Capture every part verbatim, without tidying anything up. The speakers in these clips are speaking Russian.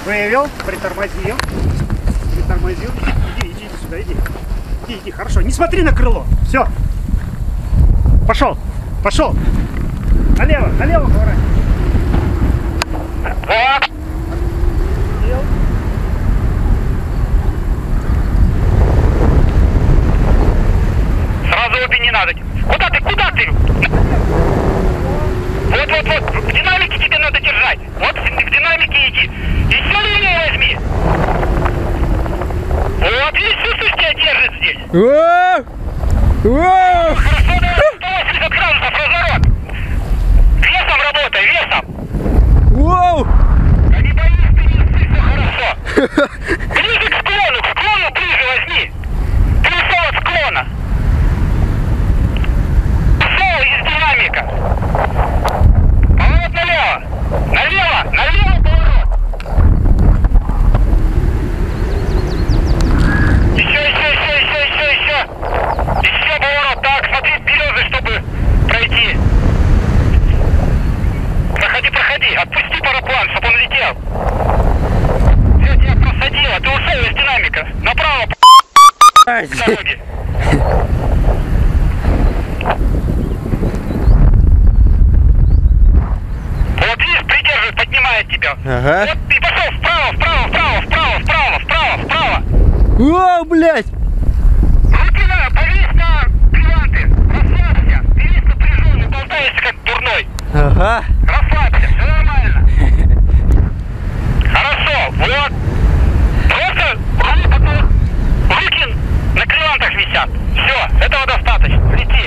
Вывел, притормозил. Притормозил. Иди, иди, иди сюда, иди. Иди, иди, хорошо. Не смотри на крыло. Все. Пошел, пошел. Налево, налево поворачивай. Сразу обе не надо. Куда ты, куда ты? Вот, вот, вот. В динамике тебе надо держать. Вот в динамике иди. Еще левее возьми. Вот, видишь, чувствуешь, тебя держит здесь. Воу! Воу! Хорошо, да, сто восемьдесят градусов разворот. Весом работай, весом. Воу! Да не боись, ты не ссы, все хорошо. Ближе к склону, к склону ближе возьми. Плюсов от склона. Пошел из динамика. Поворот налево. Налево, налево поворот. Еще, еще, еще, еще, еще, еще. Еще поворот. Так, смотри вперед, чтобы пройти. Проходи, проходи. Отпусти параплан, чтобы он летел. Все, тебя просадило. Ты ушел из динамика. Направо по дороге. Вот видишь, придерживает, поднимает тебя. Ага. Вот и пошел вправо, вправо, вправо, вправо, вправо, вправо, вправо. Воу, блядь! Руки на, повесь на клеванты. Расслабься. Ты весь напряженный, болтаешься как дурной. Ага. Расслабься, все нормально. Хорошо, вот. Просто руки, руки на клевантах висят. Все, этого достаточно. Лети.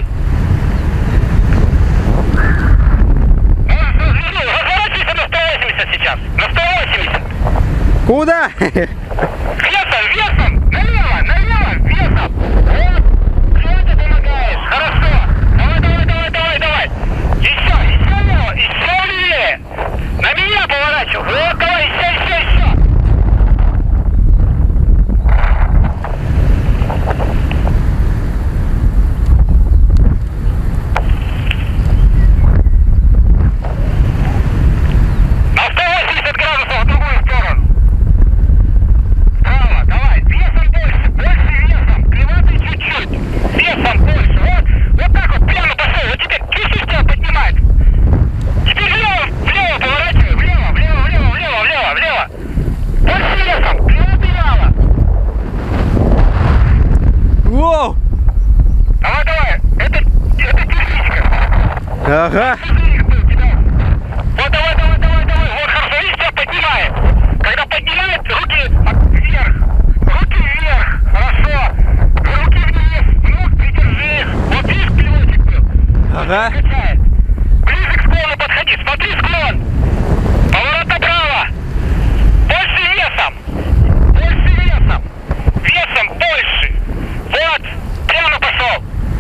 Разворачивайся на сто восемьдесят сейчас. На сто восемьдесят. Куда? Весом, весом. Налево, налево, весом. Вот. Клеванты помогаешь. Хорошо. Давай, давай, давай, давай, давай. Еще, еще лево, еще левее. На меня поворачивай. Вот, давай, еще, еще, еще. На сто восемьдесят градусов в другую сторону. Право, давай, весом больше, больше весом. Клеваты чуть-чуть. Весом больше. Вот, вот так вот прямо пошел. Вот теперь чувствуешь, тебя поднимает. Теперь влево, влево поворачивай. Влево, влево, влево, влево, влево, влево. Больше весом. Клеваты мало. Воу! Давай, давай. Это, это техничка. Ага. Вот давай, давай, давай, давай. Вот хорошо, видишь, тебя поднимает. Когда поднимает, руки вверх. Руки вверх. Хорошо. Руки вниз. Ну, придержи их. Вот видишь, пилотик был. Ага. Качает. Ближе к склону подходи. Смотри склон. Поворот направо. Больше весом. Больше весом. Весом больше. Вот. Прямо пошел.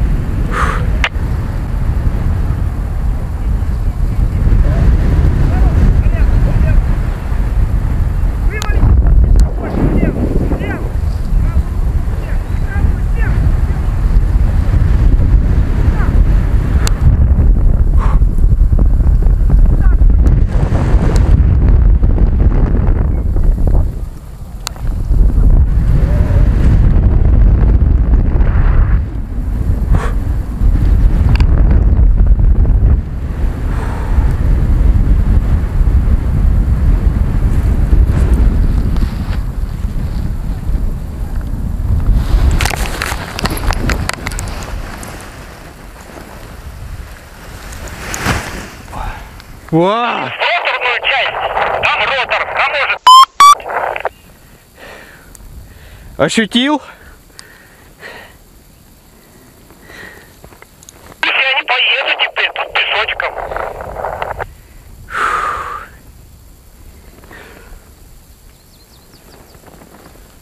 Вау! Роторную часть. Там ротор. Там может. Ощутил?